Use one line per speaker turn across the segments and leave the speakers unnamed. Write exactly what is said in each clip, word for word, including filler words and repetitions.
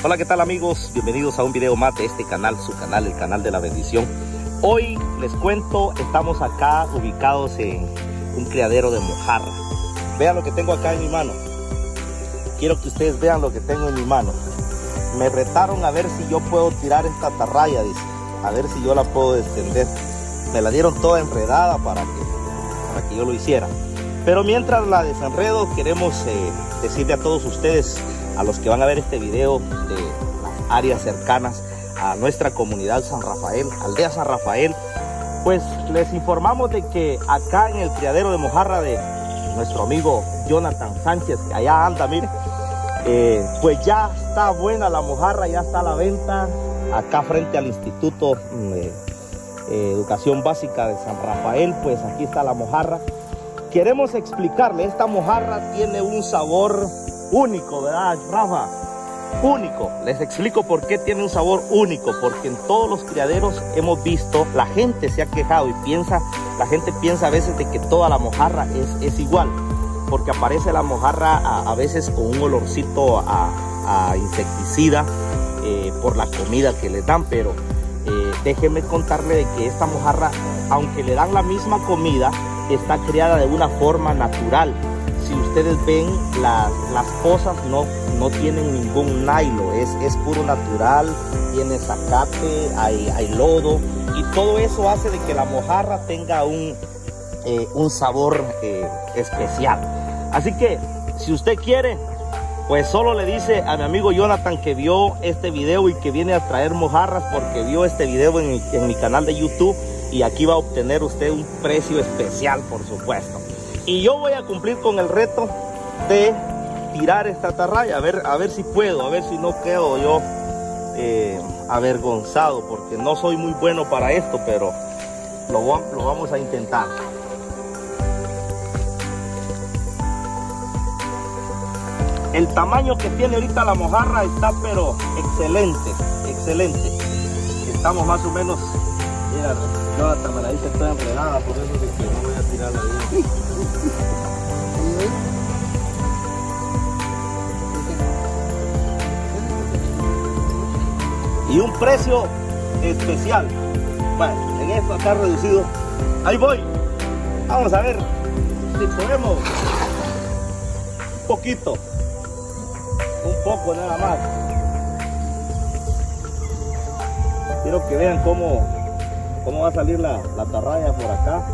Hola, ¿qué tal amigos? Bienvenidos a un video más de este canal, su canal, el canal de la bendición. Hoy les cuento, estamos acá ubicados en un criadero de mojarra. Vean lo que tengo acá en mi mano. Quiero que ustedes vean lo que tengo en mi mano. Me retaron a ver si yo puedo tirar esta atarraya, dice. A ver si yo la puedo descender. Me la dieron toda enredada para que, para que yo lo hiciera. Pero mientras la desenredo, queremos eh, decirle a todos ustedes, a los que van a ver este video de las áreas cercanas a nuestra comunidad San Rafael, aldea San Rafael, pues les informamos de que acá en el criadero de mojarra de nuestro amigo Jonathan Sánchez, que allá anda, mire, eh, pues ya está buena la mojarra, ya está a la venta acá frente al Instituto de eh, Educación Básica de San Rafael. Pues aquí está la mojarra. Queremos explicarle, esta mojarra tiene un sabor único, ¿verdad, Rafa? Único. Les explico por qué tiene un sabor único. Porque en todos los criaderos hemos visto, la gente se ha quejado y piensa, la gente piensa a veces de que toda la mojarra es, es igual. Porque aparece la mojarra a, a veces con un olorcito a, a insecticida eh, por la comida que les dan. Pero eh, déjenme contarle de que esta mojarra, aunque le dan la misma comida, está criada de una forma natural. Si ustedes ven, las, las pozas no, no tienen ningún nylon, es, es puro natural, tiene zacate, hay, hay lodo, y todo eso hace de que la mojarra tenga un, eh, un sabor eh, especial. Así que, si usted quiere, pues solo le dice a mi amigo Jonathan que vio este video y que viene a traer mojarras porque vio este video en, en mi canal de YouTube, y aquí va a obtener usted un precio especial, por supuesto. Y yo voy a cumplir con el reto de tirar esta atarraya, a ver, a ver si puedo, a ver si no quedo yo eh, avergonzado, porque no soy muy bueno para esto, pero lo, lo vamos a intentar. El tamaño que tiene ahorita la mojarra está pero excelente, excelente. Estamos más o menos, mira, Jonathan me la dice toda enredada, por eso es que no voy a tirarla bien. Y un precio especial. Bueno, en esto acá reducido. Ahí voy. Vamos a ver si podemos. Un poquito. Un poco nada más. Quiero que vean cómo, cómo va a salir la, la atarraya por acá.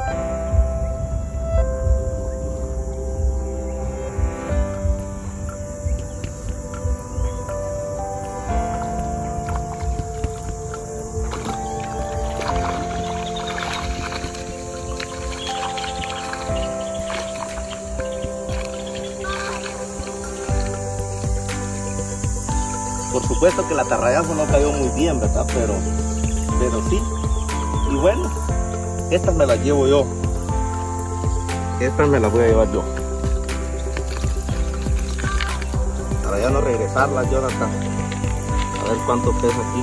Por supuesto que la atarrayazo no cayó muy bien, ¿verdad? Pero, pero sí. Y bueno, estas me las llevo yo. Estas me las voy a llevar yo. Para ya no regresarlas, Jonathan. A ver cuánto pesa aquí.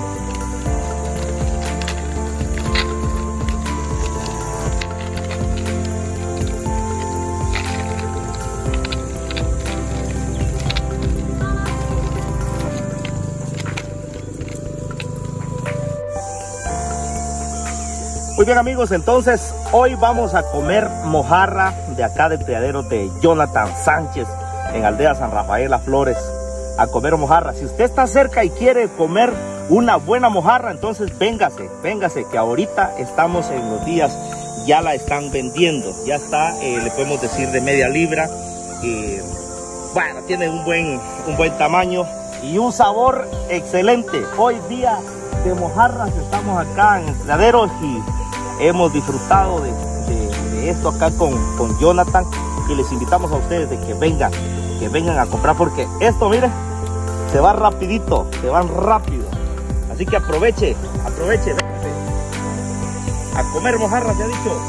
Muy bien amigos, entonces hoy vamos a comer mojarra de acá del criadero de Jonathan Sánchez en aldea San Rafael Las Flores. A comer mojarra. Si usted está cerca y quiere comer una buena mojarra, entonces véngase, véngase, que ahorita estamos en los días, ya la están vendiendo, ya está, eh, le podemos decir de media libra. Eh, bueno, tiene un buen, un buen tamaño y un sabor excelente. Hoy día de mojarras, estamos acá en el criadero y hemos disfrutado de, de, de esto acá con, con Jonathan, y les invitamos a ustedes de que vengan, que vengan a comprar, porque esto, miren, se va rapidito, se van rápido. Así que aproveche, aproveche, véngase a comer mojarras, ya he dicho.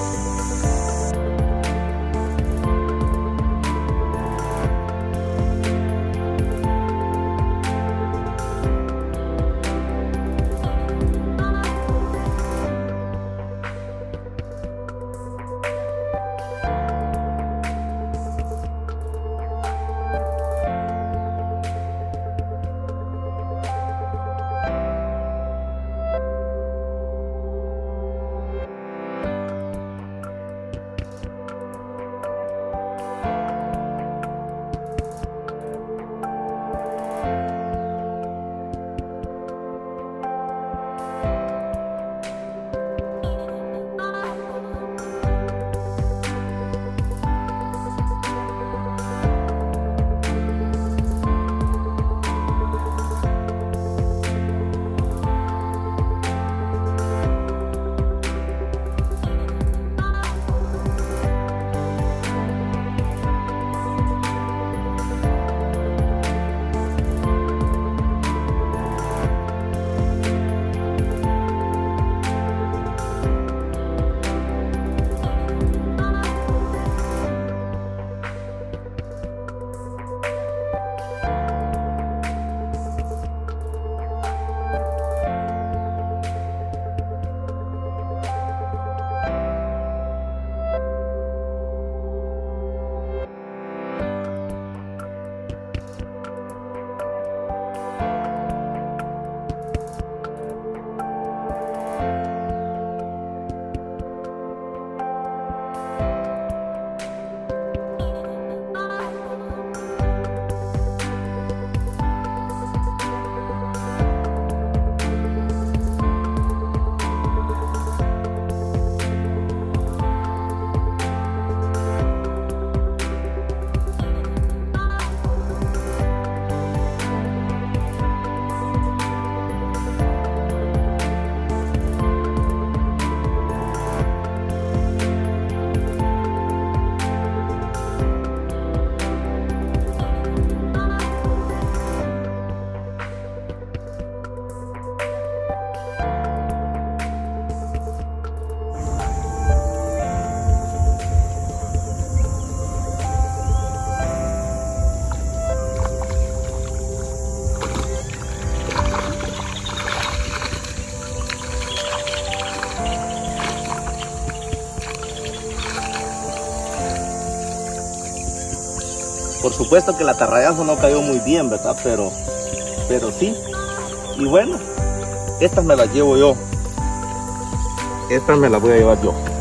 Por supuesto que el atarrayazo no cayó muy bien, ¿verdad? Pero, pero sí. Y bueno, estas me las llevo yo. Estas me las voy a llevar yo.